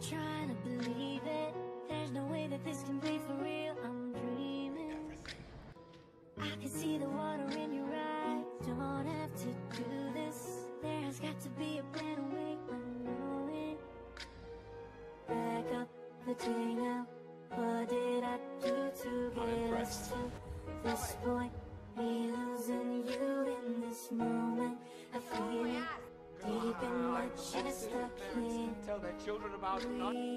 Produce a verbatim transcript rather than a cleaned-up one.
trying to believe it. There's no way that this can be for real. I'm dreaming. I can see the water in your eyes. Don't have to do this. There's got to be a better way. I know it. Back up the day now. What did I do to get us to this point? Me losing you in this moment. I feel it deep in my chest. I can't tell their children about breathe.